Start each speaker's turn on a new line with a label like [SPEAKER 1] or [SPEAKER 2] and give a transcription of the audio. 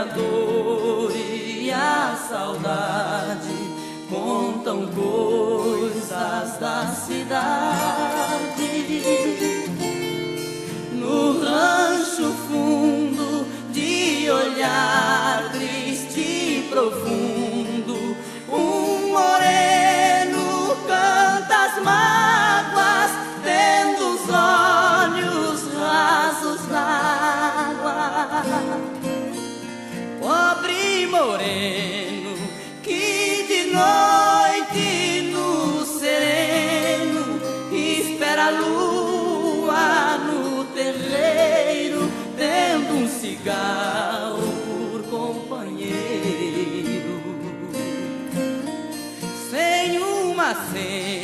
[SPEAKER 1] a dor e a saudade contam coisas da cidade. No rancho fundo, de olhar triste e profundo, um moreno canta as mágoas, tendo os olhos rasos d'água. Pobre moreno que de noite no sereno espera a lua no terreiro, tendo um cigarro por companheiro. Sem uma senha